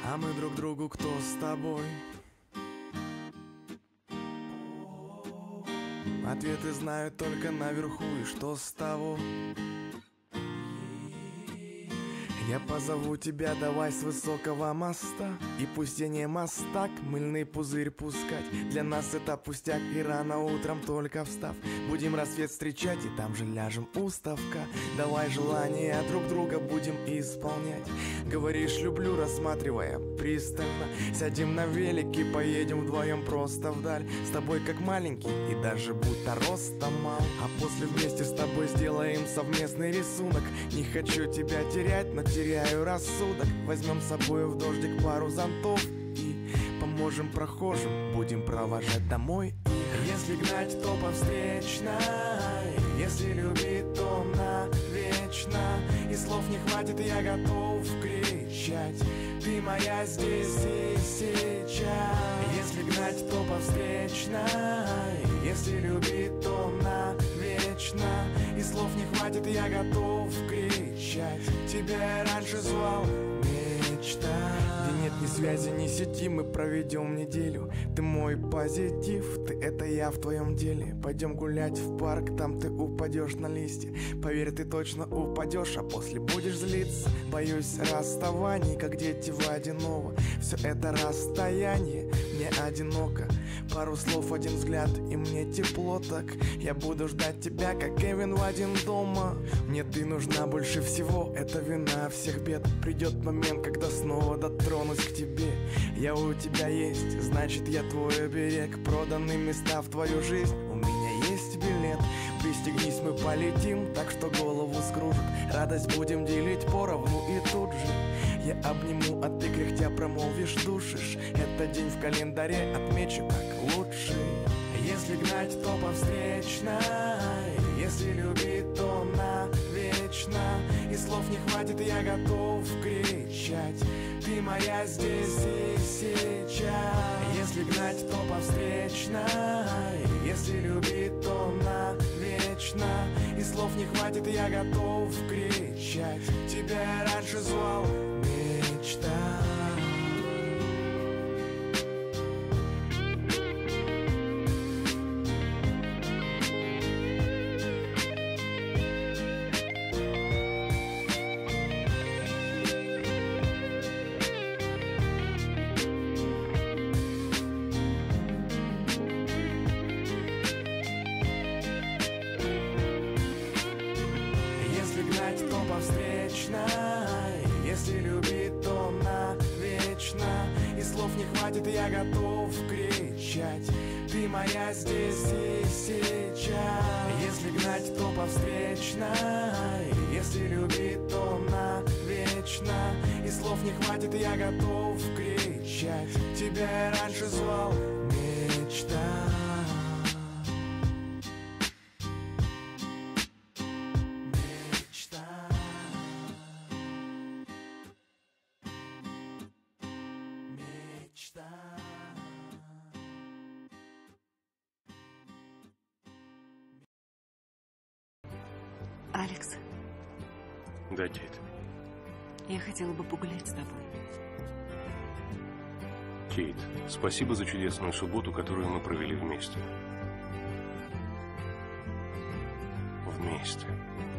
А мы друг другу кто с тобой? Ответы знают только наверху, и что с того? Я позову тебя, давай с высокого моста. И пусть я не мастак, мыльный пузырь пускать. Для нас это пустяк, и рано утром только встав будем рассвет встречать, и там же ляжем у ставка. Давай желания друг друга будем исполнять. Говоришь люблю, рассматривая пристально. Сядем на велик и поедем вдвоем просто вдаль. С тобой как маленький и даже будто ростом мал. А после вместе с тобой сделаем совместный рисунок. Не хочу тебя терять, но теряю рассудок. Возьмем с собой в дождик пару зонтов и поможем прохожим, будем провожать домой их. Если гнать, то по встречной, если любить, то навечно. И слов не хватит, я готов кричать: ты моя здесь и сейчас. Если гнать, то по встречной, если любить, то навечно. И слов не хватит, я готов кричать: тебя я раньше звал мечта. Где нет ни связи, ни сети, мы проведем неделю. Ты мой позитив, ты это я в твоем деле. Пойдем гулять в парк, там ты упадешь на листья. Поверь, ты точно упадешь, а после будешь злиться. Боюсь расставаний, как дети водяного. Все это расстояние, мне одиноко. Пару слов, один взгляд, и мне тепло так. Я буду ждать тебя, как Кевин в один дома. Мне ты нужна больше всего, это вина всех бед. Придет момент, когда снова дотронусь к тебе. Я у тебя есть, значит я твой оберег. Проданные места в твою жизнь, у меня есть билет. Пристегнись, мы полетим, так что голову скружит. Радость будем делить поровну, и тут же я обниму, а ты кряхтя промолвишь, душишь. Этот день в календаре отмечу как лучший. Если гнать, то по встречной, если любить, то навечно. И слов не хватит, я готов кричать: ты моя здесь и сейчас. Если гнать, то по встречной, если любить, то навечно. И слов не хватит, я готов кричать: тебя я раньше звал мечта. Если любить, то навечно. И слов не хватит, я готов кричать: ты моя здесь и сейчас. Если гнать, то по встречной, если любить, то навечно. И слов не хватит, я готов кричать: тебя я раньше звал мечта. Алекс, Да, Кейт. я хотела бы погулять с тобой. Кейт, спасибо за чудесную субботу, которую мы провели вместе. Вместе.